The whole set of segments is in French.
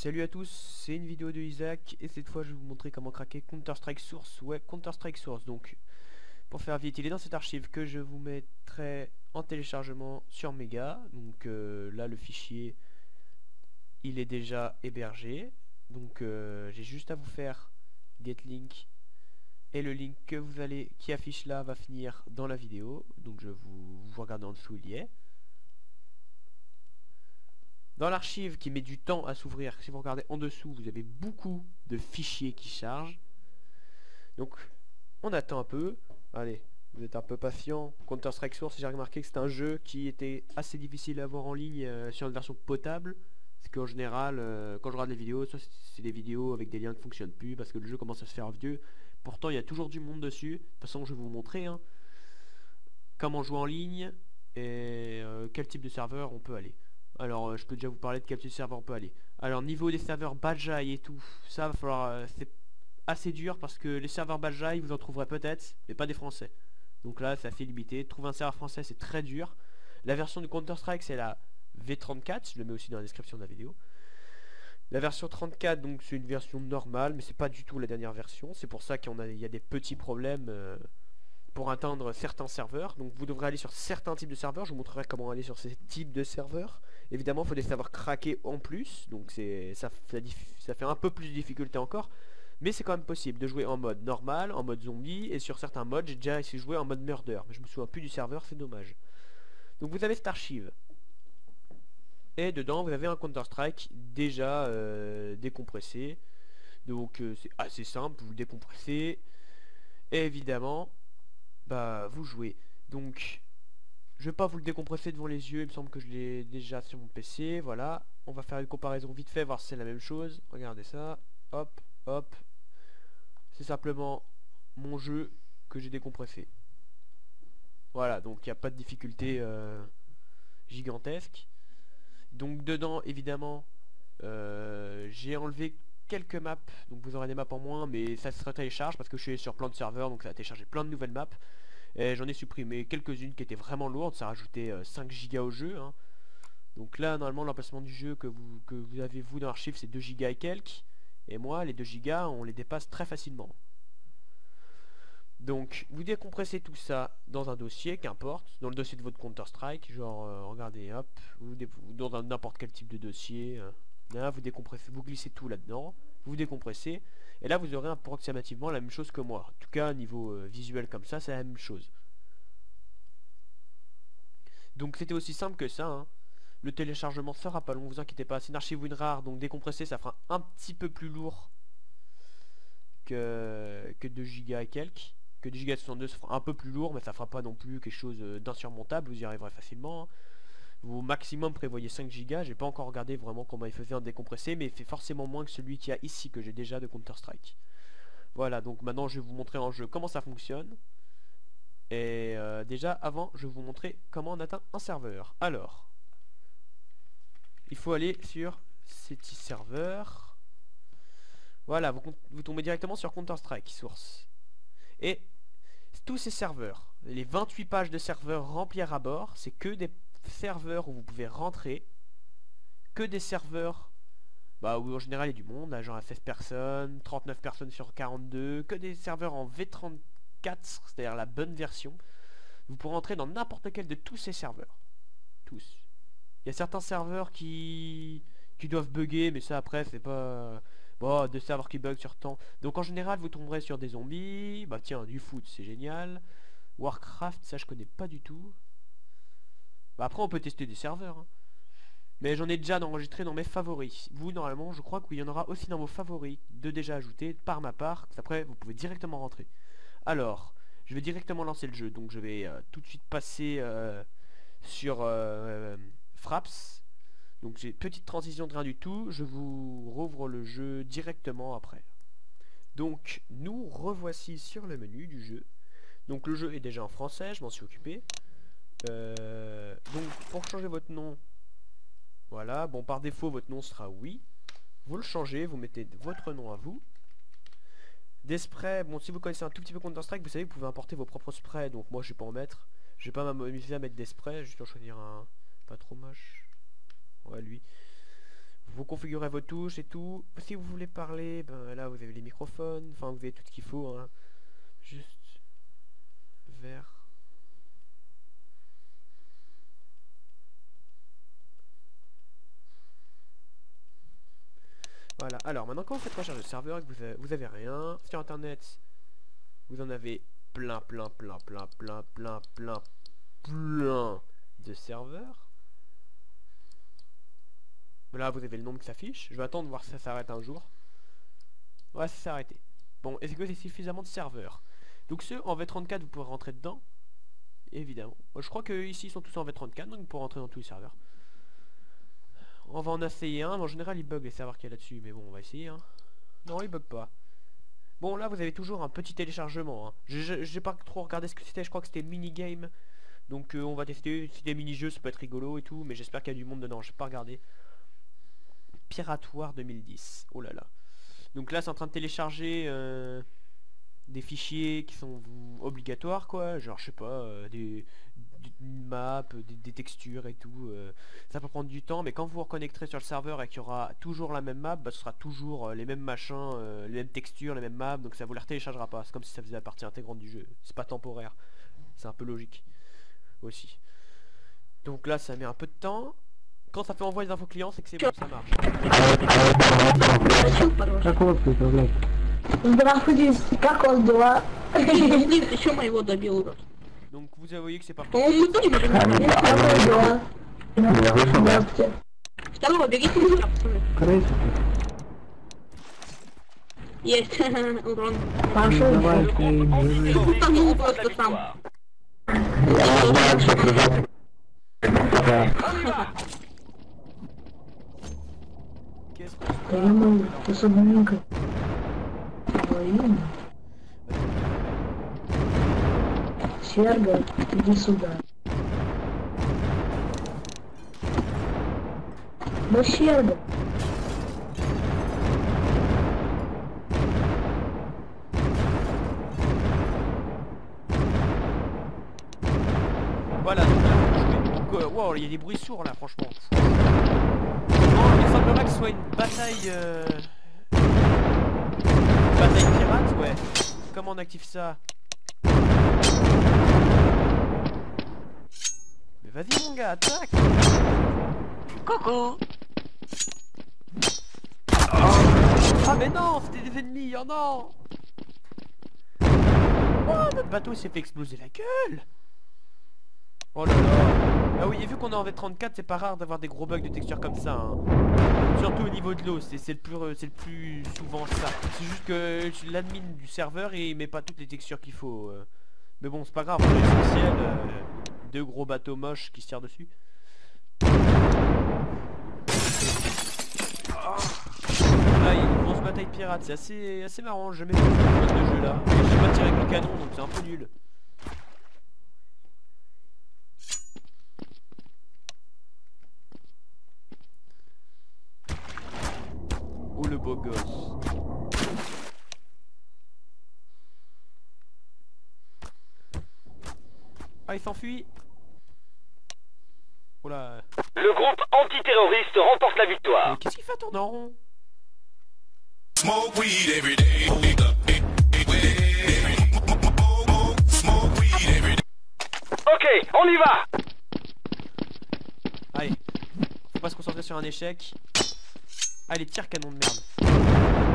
Salut à tous, c'est une vidéo de Isaac et cette fois je vais vous montrer comment craquer Counter-Strike Source. Ouais, Counter-Strike Source. Donc pour faire vite, il est dans cette archive que je vous mettrai en téléchargement sur Mega. Donc là le fichier il est déjà hébergé. Donc j'ai juste à vous faire get link et le link que qui affiche là va finir dans la vidéo. Donc vous regardez en dessous, il y est. Dans l'archive qui met du temps à s'ouvrir, si vous regardez en dessous, vous avez beaucoup de fichiers qui chargent. Donc, on attend un peu. Allez, vous êtes un peu patient. Counter-Strike Source, j'ai remarqué que c'est un jeu qui était assez difficile à avoir en ligne sur une version potable. Parce qu'en général, quand je regarde les vidéos, soit c'est des vidéos avec des liens qui ne fonctionnent plus parce que le jeu commence à se faire vieux. Pourtant, il y a toujours du monde dessus. De toute façon, je vais vous montrer comment jouer en ligne et quel type de serveur on peut aller. Alors je peux déjà vous parler de quel type de serveur on peut aller. Alors niveau des serveurs Bajai et tout, ça va falloir, c'est assez dur parce que les serveurs Bajai vous en trouverez peut-être, mais pas des français. Donc là c'est assez limité, trouver un serveur français c'est très dur. La version de Counter-Strike c'est la V34, je le mets aussi dans la description de la vidéo. La version 34 donc c'est une version normale, mais c'est pas du tout la dernière version, c'est pour ça qu'il y a des petits problèmes pour atteindre certains serveurs. Donc vous devrez aller sur certains types de serveurs, je vous montrerai comment aller sur ces types de serveurs. Évidemment il faut des serveurs craqués en plus, donc ça fait un peu plus de difficulté encore. Mais c'est quand même possible de jouer en mode normal, en mode zombie, et sur certains modes j'ai déjà essayé de jouer en mode murder. Mais je me souviens plus du serveur, c'est dommage. Donc vous avez cette archive. Et dedans vous avez un Counter-Strike déjà décompressé. Donc c'est assez simple, vous le décompressez. Et évidemment, bah vous jouez. Donc je vais pas vous le décompresser devant les yeux, il me semble que je l'ai déjà sur mon PC. Voilà, on va faire une comparaison vite fait, voir si c'est la même chose. Regardez ça, hop, hop. C'est simplement mon jeu que j'ai décompressé. Voilà, donc il n'y a pas de difficulté gigantesque. Donc dedans évidemment j'ai enlevé quelques maps, donc vous aurez des maps en moins, mais ça se télécharge parce que je suis sur plein de serveurs, donc ça a téléchargé plein de nouvelles maps. Et j'en ai supprimé quelques-unes qui étaient vraiment lourdes, ça rajoutait 5 gigas au jeu. Donc là, normalement, l'emplacement du jeu que vous avez vous dans l'archive, c'est 2 gigas et quelques. Et moi, les 2 gigas, on les dépasse très facilement. Donc, vous décompressez tout ça dans un dossier, qu'importe, dans le dossier de votre Counter-Strike, genre, regardez, hop, dans n'importe quel type de dossier. Là, vous décompressez, vous glissez tout là-dedans, vous décompressez, et là, vous aurez approximativement la même chose que moi. En tout cas, niveau visuel comme ça, c'est la même chose. Donc, c'était aussi simple que ça, Le téléchargement sera pas long, vous inquiétez pas, c'est une archive WinRAR, donc décompressé, ça fera un petit peu plus lourd que 2 gigas et quelques. Que 2 gigas 62, ça fera un peu plus lourd, mais ça fera pas non plus quelque chose d'insurmontable, vous y arriverez facilement. Au maximum prévoyez 5 gigas, j'ai pas encore regardé vraiment comment il faisait un décompressé, mais il fait forcément moins que celui qu'il y a ici, que j'ai déjà de Counter-Strike. Voilà, donc maintenant je vais vous montrer en jeu comment ça fonctionne. Et déjà, avant, je vais vous montrer comment on atteint un serveur. Alors, il faut aller sur City Server. Voilà, vous tombez directement sur Counter-Strike Source. Et tous ces serveurs, les 28 pages de serveurs remplis à bord, c'est que des serveurs où vous pouvez rentrer, que des serveurs où en général il y a du monde, là, genre à 16 personnes, 39 personnes sur 42, que des serveurs en V34, c'est-à-dire la bonne version. Vous pourrez entrer dans n'importe quel de tous ces serveurs. Tous. Il y a certains serveurs qui doivent bugger, mais ça après c'est pas... Bon, de serveurs qui bug sur temps. Donc en général vous tomberez sur des zombies. Bah tiens, du foot, c'est génial. Warcraft, ça je connais pas du tout. Bah après on peut tester des serveurs. Mais j'en ai déjà enregistré dans mes favoris. Vous normalement je crois qu'il y en aura aussi dans vos favoris de déjà ajoutés par ma part. Après vous pouvez directement rentrer. Alors, je vais directement lancer le jeu. Donc je vais tout de suite passer sur Fraps. Donc j'ai petite transition de rien du tout. Je vous rouvre le jeu directement après. Donc nous revoici sur le menu du jeu. Donc le jeu est déjà en français, je m'en suis occupé. Donc pour changer votre nom, voilà, bon par défaut votre nom sera oui. Vous le changez, vous mettez votre nom à vous. Des sprays, bon si vous connaissez un tout petit peu Counter-Strike, vous savez que vous pouvez importer vos propres sprays. Donc moi je vais pas en mettre. Je vais pas m'amuser à mettre des sprays, juste en choisir un pas trop moche. Ouais lui. vous configurez vos touches et tout. Si vous voulez parler, ben là vous avez les microphones, enfin vous avez tout ce qu'il faut, hein. Juste vers. Voilà, alors maintenant quand vous faites recherche de serveur et que vous avez rien, sur internet, vous en avez plein de serveurs. Là vous avez le nombre qui s'affiche, je vais attendre de voir si ça s'arrête un jour. Ouais, ça s'est arrêté. Bon, est-ce que c'est suffisamment de serveurs? Donc ceux en V34 vous pourrez rentrer dedans, évidemment. Moi, je crois que ici ils sont tous en V34, donc vous pourrez rentrer dans tous les serveurs. On va en essayer un, en général il bug les serveurs qu'il y a là-dessus, mais bon on va essayer hein. Non il bug pas. Bon là vous avez toujours un petit téléchargement hein. J'ai pas trop regardé ce que c'était, je crois que c'était minigame. Donc on va tester, si des mini-jeux ça peut être rigolo et tout, mais j'espère qu'il y a du monde dedans, j'ai pas regardé. Piratoire 2010, oh là là. Donc là c'est en train de télécharger des fichiers qui sont obligatoires quoi, genre je sais pas, des maps, des textures et tout, ça peut prendre du temps, mais quand vous vous reconnecterez sur le serveur et qu'il y aura toujours la même map, bah, ce sera toujours les mêmes machins, les mêmes textures, les mêmes maps, donc ça vous les retéléchargera pas, c'est comme si ça faisait la partie intégrante du jeu, c'est pas temporaire, c'est un peu logique aussi. Donc là ça met un peu de temps, quand ça fait envoyer les infos clients c'est que c'est bon, ça marche. Здравствуйте, как у вас дела? Еще моего добил, урод. Donc vous voyez que c'est pas По-моему, мы будем Как у вас дела? Здравствуйте. Второго бегите сюда, пацаны. Есть, урон. Пошел. Ну, просто сам. Qu'est-ce que Да я могу, ты судненько. Серго, иди сюда. Ну, Серго. Voilà, donc wow, il y a des bruits sourds là, franchement. Non, il semblerait que ce soit une bataille. Bataille pirate, ouais. Comment on active ça? Mais vas-y, mon gars, attaque! Coucou. Ah, mais non, c'était des ennemis, oh non! Oh, notre bateau s'est fait exploser la gueule! Oh là là! Ah oui, et vu qu'on est en V34, c'est pas rare d'avoir des gros bugs de texture comme ça, hein. Surtout au niveau de l'eau, c'est le plus souvent ça. C'est juste que l'admin du serveur, il met pas toutes les textures qu'il faut. Mais bon, c'est pas grave, l'essentiel, deux gros bateaux moches qui se tirent dessus. Là, il y a une grosse bataille pirate, c'est assez marrant, j'ai jamais vu ce jeu là. J'ai pas tiré avec le canon, donc c'est un peu nul. Oh le beau gosse. Ah, il s'enfuit. Oh là. Le groupe antiterroriste remporte la victoire. Mais qu'est-ce qu'il fait à tourner en rond? Smoke weed every day. Ok, on y va. Allez, faut pas se concentrer sur un échec. Allez, tire canon de merde.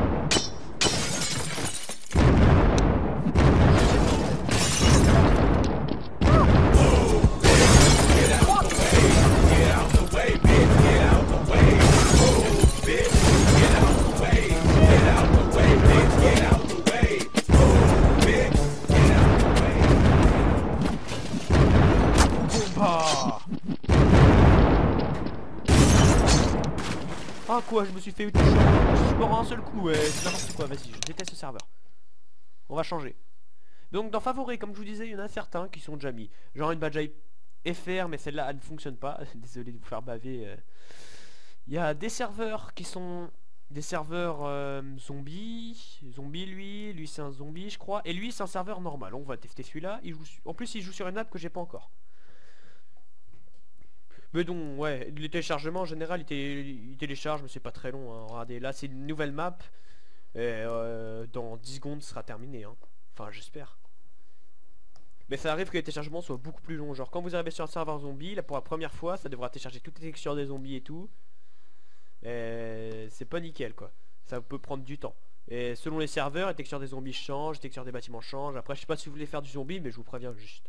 Ah quoi, je me suis fait toucher. Je suis mort en un seul coup, ouais, c'est n'importe quoi, vas-y, je déteste ce serveur. On va changer. Donc dans favoris, comme je vous disais, il y en a certains qui sont déjà mis. Genre une badge FR, mais celle-là elle ne fonctionne pas. Désolé de vous faire baver. Il y a des serveurs qui sont des serveurs zombies. Zombie lui c'est un zombie je crois. Et lui c'est un serveur normal. On va tester celui-là. En plus il joue sur une map que j'ai pas encore. Mais donc, ouais, le téléchargement en général, il télécharge, mais c'est pas très long. Hein. Regardez, là, c'est une nouvelle map. Et dans 10 secondes, ce sera terminé. Hein. Enfin, j'espère. Mais ça arrive que les téléchargements soient beaucoup plus longs. Genre, quand vous arrivez sur un serveur zombie, là, pour la première fois, ça devra télécharger toutes les textures des zombies et tout. C'est pas nickel, quoi. Ça peut prendre du temps. Et selon les serveurs, les textures des zombies changent, les textures des bâtiments changent. Après, je sais pas si vous voulez faire du zombie, mais je vous préviens juste.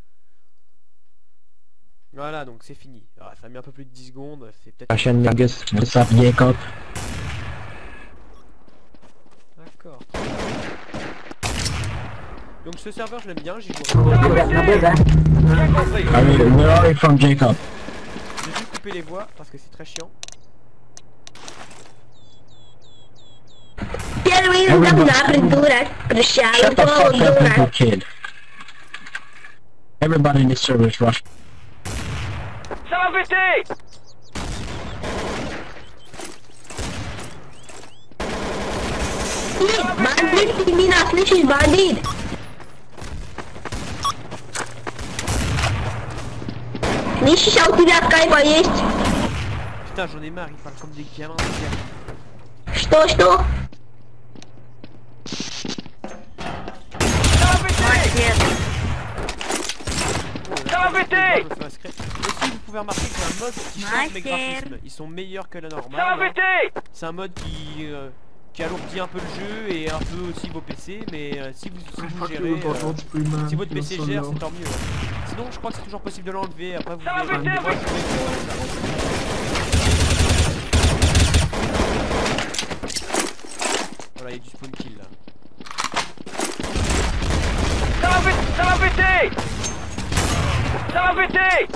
Voilà, donc c'est fini. Ah, ça a mis un peu plus de 10 secondes. C'est peut-être... La chaîne Negus, ça bien quand. D'accord. Donc ce serveur, je l'aime bien, j'y joue. Bien compris. I mean, where are you from, Jacob? J'ai dû couper les voix parce que c'est très chiant. Shut the fuck up, you kid. Everybody in this server is Russian. Ça va péter. Bandit, ты меня слышишь, бандит? Слышишь, а у тебя скайпа есть? Putain, j'en ai marre, ils parlent comme des gamins. Что? Ça va péter. Aussi, vous pouvez remarquer que c'est un mode qui change les graphismes. Ils sont meilleurs que la Ça normale. va péter. C'est un mode qui alourdit un peu le jeu et un peu aussi vos PC. Mais si vous gérez, si votre PC gère, c'est tant mieux. Sinon, je crois que c'est toujours possible de l'enlever. Après, vous Ça va verrez. péter, Moi, oui. je vais- Voilà, il y a du spawn kill là. Ça va péter. Ça va péter.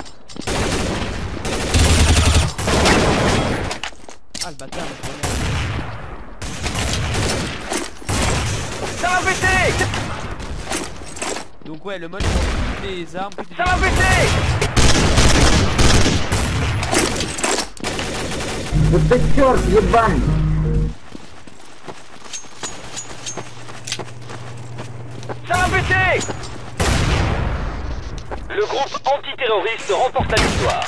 Ah, le bâtard, Ça va péter. donc ouais, le mode toutes les armes, toutes les... Ça va péter. Ça va péter. Le groupe antiterroriste remporte la victoire.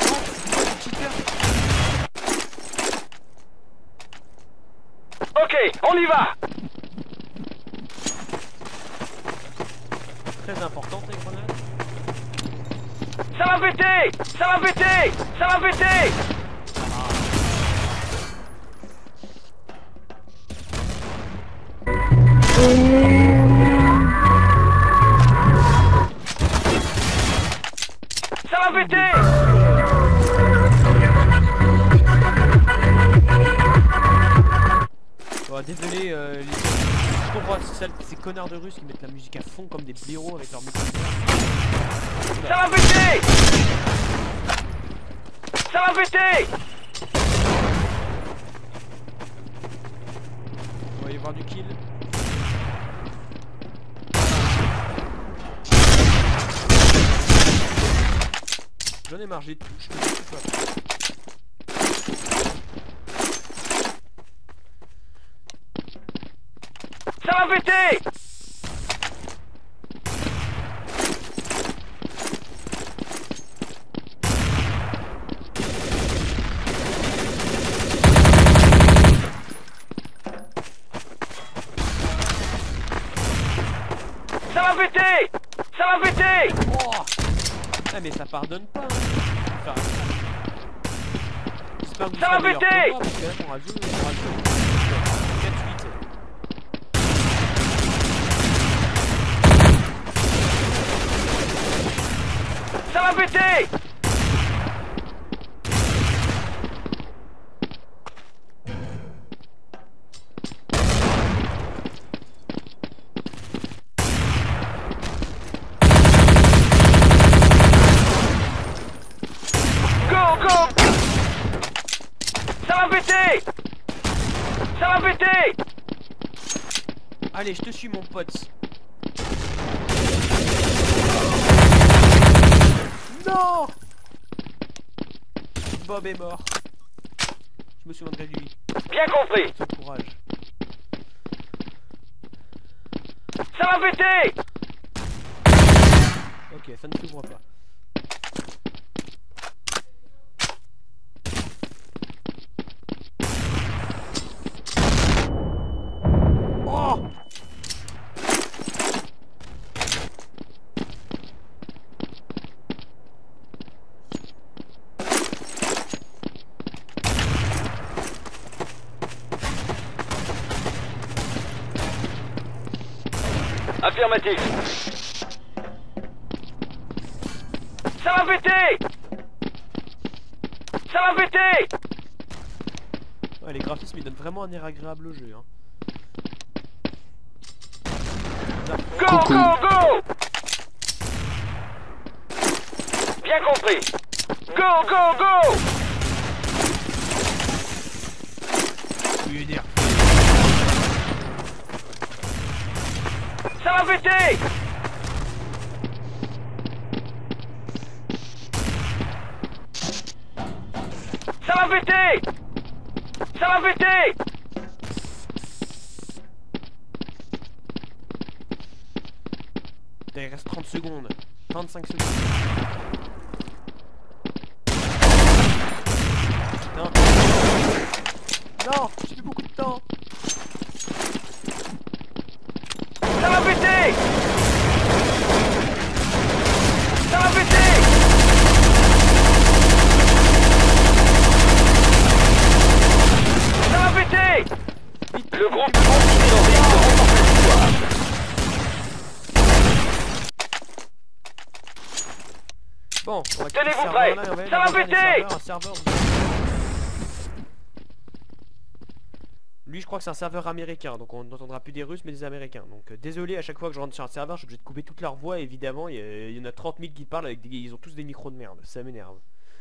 Ok, on y va. Très importante les grenades. Ça va péter. Ça va péter. Ça va péter. Ça va péter. Bon, désolé, je comprends ces connards de Russes qui mettent la musique à fond comme des blaireaux avec leur micro. Ça va péter. Ça va péter. On va y avoir du kill. J'en ai marre, j'ai tout, je peux tout faire. Ça va péter. Ça va péter. Ça va péter. Oh ah mais ça pardonne pas. Enfin, j'espère que vous Ça va serez meilleurs péter. que moi, parce que là, on rajoute 4-8. Ça va péter. Go, go. Ça va péter. Ça va péter. Allez, je te suis mon pote. Non, Bob est mort. Je me souviendrai de lui. Bien compris. Son courage. Ça va péter. Ok, ça ne s'ouvre pas. Affirmatif. Ça va péter. Ça va péter. Ouais, les graphismes ils donnent vraiment un air agréable au jeu. Hein. Go, go, go. Bien compris. Go, go, go. Oui, dire. Ça va péter. Ça va péter. Ça va péter. Putain, il reste 30 secondes. 35 secondes. Non. Non, j'ai plus beaucoup de temps. Ça va péter. Ça va péter. Ça va péter. Le groupe continue dans des Bon, on va quitter Tenez-vous ce prêts. serveur-là et on va aller Ça va dans un des péter. serveurs, un serveur. Lui, je crois que c'est un serveur américain, donc on n'entendra plus des Russes mais des Américains. Donc désolé, à chaque fois que je rentre sur un serveur, je suis obligé de couper toute leur voix. Évidemment, il y en a 30 000 qui parlent avec ils ont tous des micros de merde. Ça m'énerve.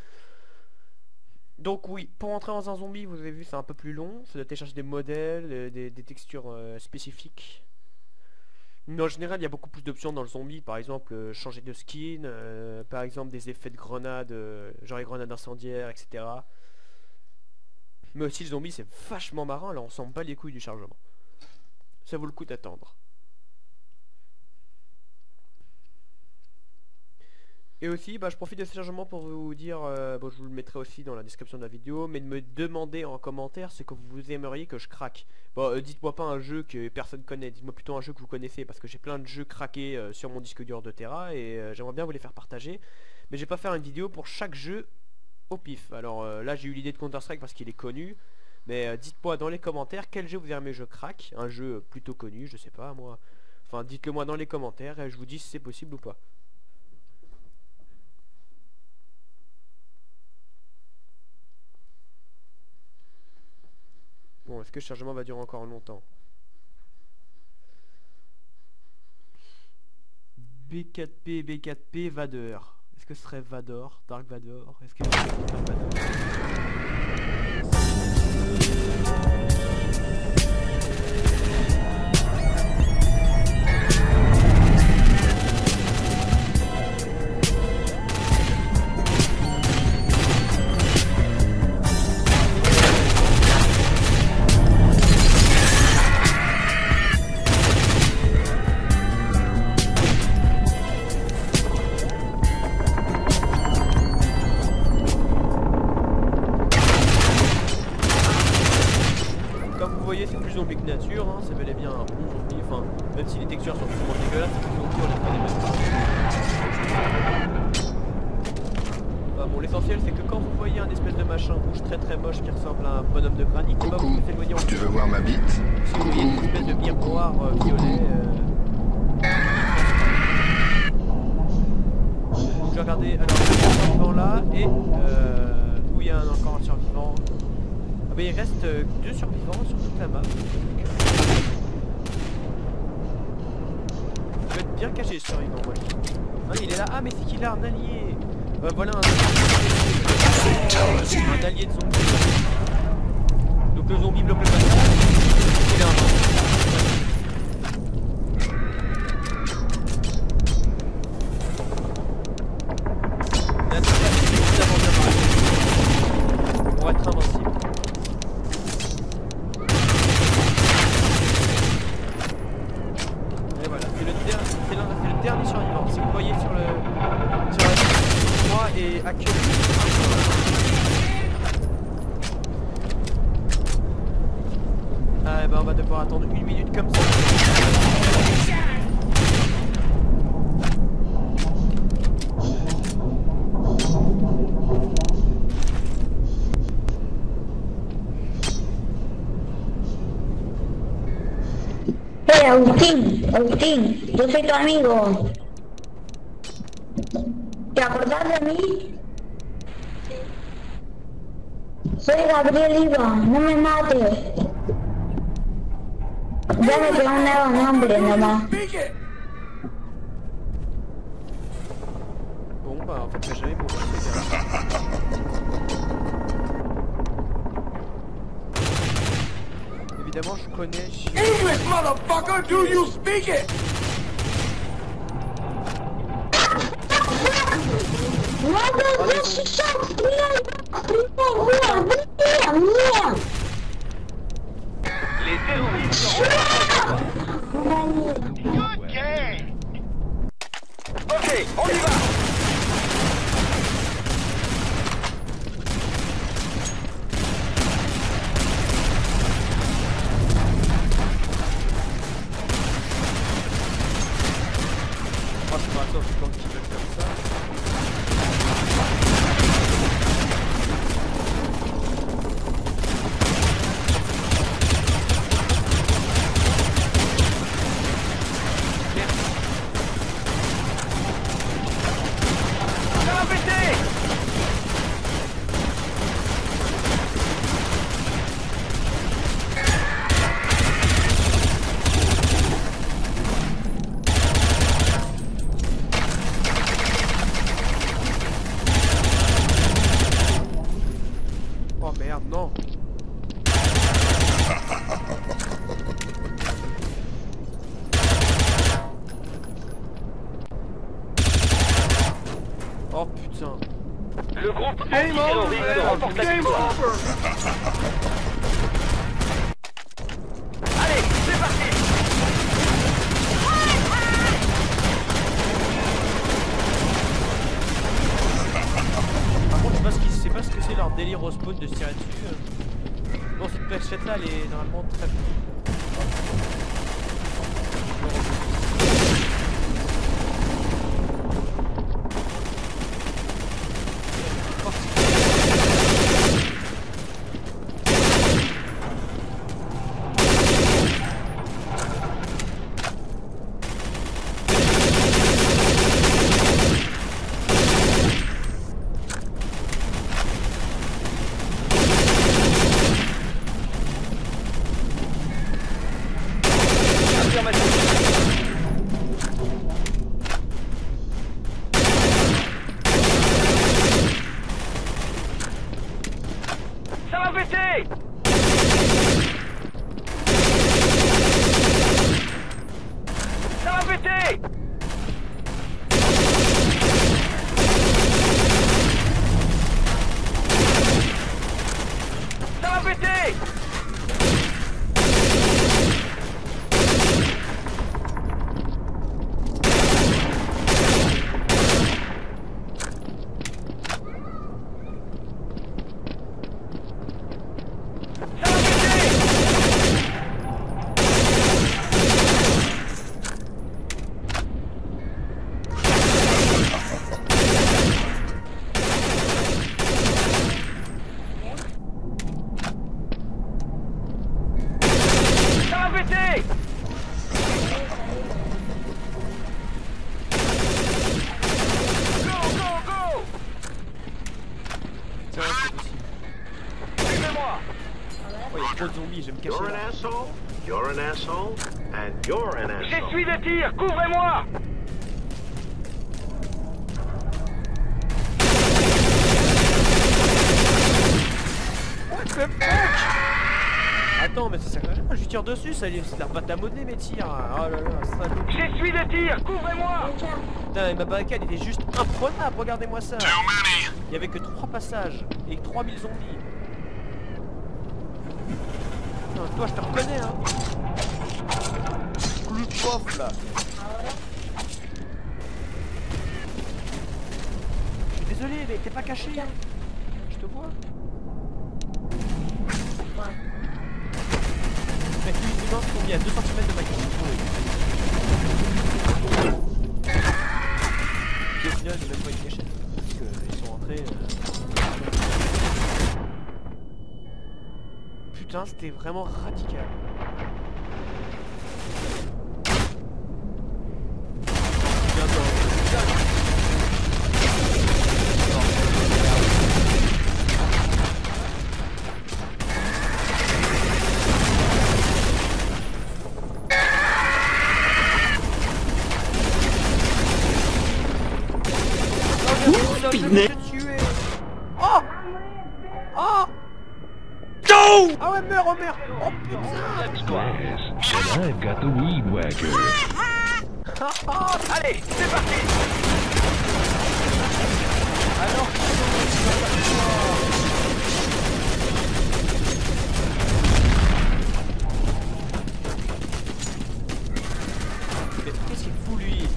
Donc oui, pour entrer dans un zombie, vous avez vu, c'est un peu plus long. Ça doit télécharger des modèles, des textures spécifiques. Mais en général, il y a beaucoup plus d'options dans le zombie. Par exemple, changer de skin, par exemple des effets de grenades, genre les grenades incendiaires, etc. Mais aussi le zombie, c'est vachement marrant. Là, on s'en bat les couilles du chargement. Ça vaut le coup d'attendre. Et aussi, bah, je profite de ce chargement pour vous dire, bon, je vous le mettrai aussi dans la description de la vidéo, mais de me demander en commentaire ce que vous aimeriez que je craque. Bon, dites-moi pas un jeu que personne connaît, dites-moi plutôt un jeu que vous connaissez, parce que j'ai plein de jeux craqués sur mon disque dur de Tera, et j'aimerais bien vous les faire partager. Mais je vais pas faire une vidéo pour chaque jeu au pif. Alors là, j'ai eu l'idée de Counter-Strike parce qu'il est connu, mais dites-moi dans les commentaires quel jeu vous aimez que je craque, un jeu plutôt connu, je sais pas moi. Enfin, dites-le moi dans les commentaires, et je vous dis si c'est possible ou pas. Bon, est-ce que le chargement va durer encore longtemps? B4P, B4P, Vador. Est-ce que ce serait Vador, Dark Vador? Est-ce que Dark Vador? C'est plus zombie que nature, hein, c'est bel et bien un bon zombie, enfin, même si les textures sont vraiment dégueulasses, c'est plus zombie, on les connaît même. Bon, l'essentiel c'est que quand vous voyez un espèce de machin rouge très moche qui ressemble à un bonhomme de granit, bah, vous vous éloignez en Tu veux voir ma bite? Si vous voyez une espèce de miroir violet, donc je vais regarder, alors il y a un survivant là, et où il y a encore un survivant. Mais il reste 2 survivants sur toute la map. Il doit être bien caché ce survivant, moi je dis. Ah, il est là. Ah, mais c'est qu'il a un allié. Voilà un allié de zombie. Donc le zombie bloque le passage. Il a un pour être invincible. Et voilà, c'est le dernier survivant. Si vous voyez sur la 3 et actuellement. Ah, et ben on va devoir attendre 1 minute comme ça. Agustín, yo soy tu amigo. ¿Te acordás de mí? Soy Gabriel Iba, no me mates. Ya me quedó un nuevo nombre nomás. Bon bah en fait j'ai jamais mourir ces gars. Évidemment je connais... English, motherfucker, do you speak it? Les terroristes seront... Ok, on y va. Oh c'est pas ça, c'est quand ils veulent faire ça. Ça va péter. Oh merde, non. Oh putain. Le groupe antiterroriste remporte la victoire. Allez, c'est parti. Par contre je sais pas ce que c'est leur délire au spawn de se tirer dessus. Bon cette planchette là elle est normalement très... Ça va péter. Ça va péter. Ça va péter. Oh, il y a trop de zombies, je vais me cacher You're an là. asshole, you're an asshole, and you're an asshole. J'essuie des tirs, couvrez-moi. What the fuck? Attends, mais ça sert à rien, je lui tire dessus, ça leur pas ta monnaie mes tirs. Oh là là, salaud. J'essuie des tirs, couvrez-moi. Putain, ma barricade était juste imprenable, regardez-moi ça. Il y avait que 3 passages et 3000 zombies. Non, toi je te reconnais hein. Le pof là. Je suis désolé mais t'es pas caché hein. Je te vois. Mec, lui il lance combien? 2 cm de ma gueule. Au final j'ai même pas une cachette. Parce qu'ils sont rentrés. Putain, c'était vraiment radical. Ah ouais, meurs, oh merde. Oh putain. La victoire. Yes, and I've got the weed whacker. Allez, c'est parti. Alors, mais qu'est-ce qu'il fout lui?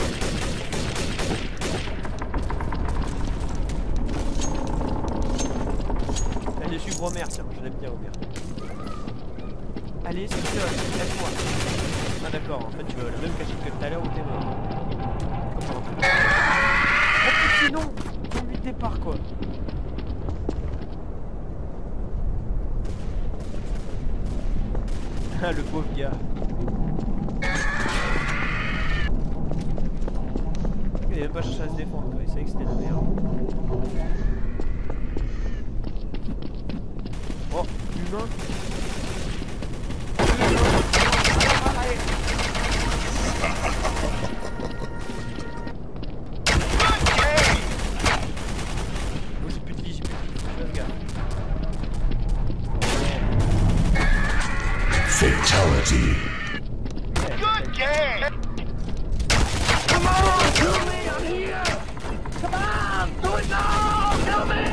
Allez, je suis Homer, tiens, je l'aime bien Homer. Allez, c'est ça, lâche-moi. Ah d'accord, en fait tu veux le même cachet que tout à l'heure où t'es mort. Oh putain non, ton but de départ quoi. Ah le pauvre gars. Il a même pas cherché à se défendre quoi, il savait que c'était la merde. Oh, humain. Allez. Oh j'ai plus de vie, fais gaffe. Fatality. Good game. Come on, kill me, I'm here! Come on, do it now, kill me!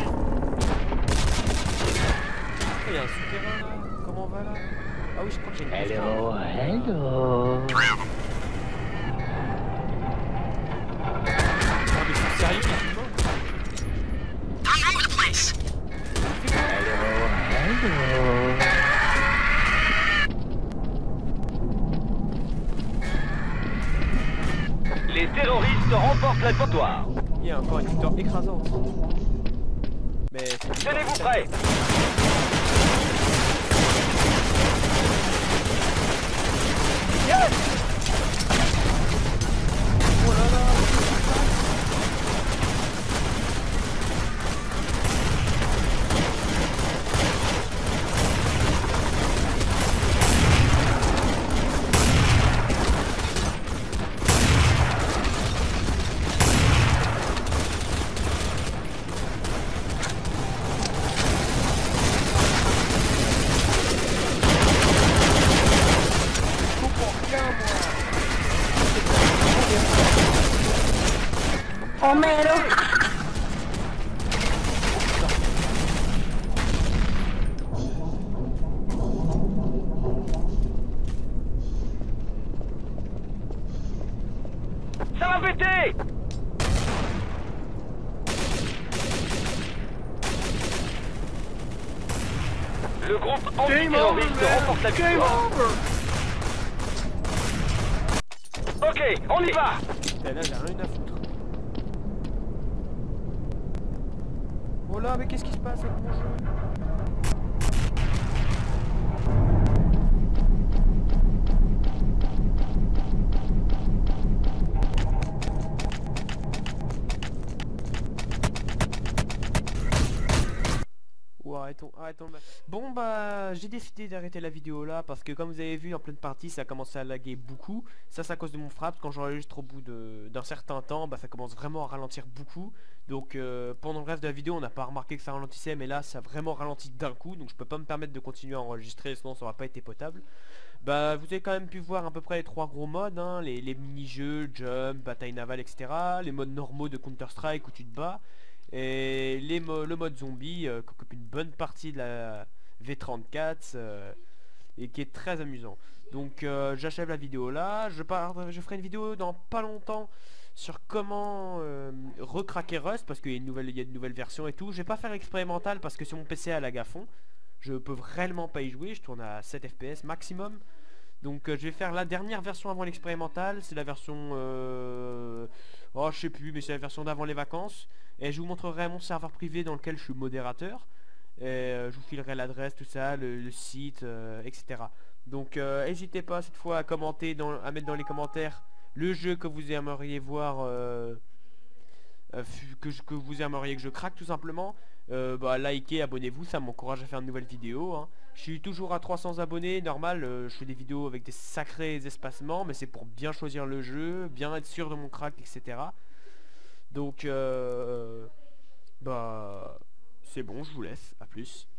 Il y a un souterrain là, comment on va là? Ah oui, je crois que j'ai une question. Hello, hello. Ah mais c'est sérieux, effectivement? Hello. Les terroristes remportent la victoire. Il y a encore une victoire écrasante. Mais... Tenez-vous prêts. Yes. Oh là là! Homero. Ça va péter. Le groupe anti-terroriste remporte la victoire. Ok, on y va. Et là j'ai rien à foutre. Oh là, mais qu'est-ce qui se passe avec mon jeu? Ou arrêtons le match. Bon bah j'ai décidé d'arrêter la vidéo là parce que comme vous avez vu en pleine partie ça a commencé à laguer beaucoup. Ça c'est à cause de mon frappe, quand j'enregistre au bout d'un certain temps bah ça commence vraiment à ralentir beaucoup. Donc pendant le reste de la vidéo on n'a pas remarqué que ça ralentissait, mais là ça a vraiment ralenti d'un coup. Donc je peux pas me permettre de continuer à enregistrer, sinon ça aura pas été potable. Bah vous avez quand même pu voir à peu près les 3 gros modes hein, les mini-jeux, jump, bataille navale, etc. Les modes normaux de Counter Strike où tu te bats. Et le mode zombie qui occupe une bonne partie de la V34 et qui est très amusant. Donc j'achève la vidéo là. Je ferai une vidéo dans pas longtemps sur comment recraquer Rust parce qu'il y a de nouvelles versions et tout. Je vais pas faire expérimental parce que sur mon PC à lag à fond, je peux réellement pas y jouer. Je tourne à 7 FPS maximum. Donc je vais faire la dernière version avant l'expérimental. C'est la version oh je sais plus, mais c'est la version d'avant les vacances. Et je vous montrerai mon serveur privé dans lequel je suis modérateur. Et je vous filerai l'adresse, tout ça, le site, etc. Donc n'hésitez pas cette fois à commenter, à mettre dans les commentaires le jeu que vous aimeriez voir, que vous aimeriez que je craque tout simplement. Bah, likez, abonnez-vous, ça m'encourage à faire de nouvelles vidéos hein. Je suis toujours à 300 abonnés, normal, je fais des vidéos avec des sacrés espacements, mais c'est pour bien choisir le jeu, bien être sûr de mon crack, etc. Donc bah c'est bon, je vous laisse, à plus.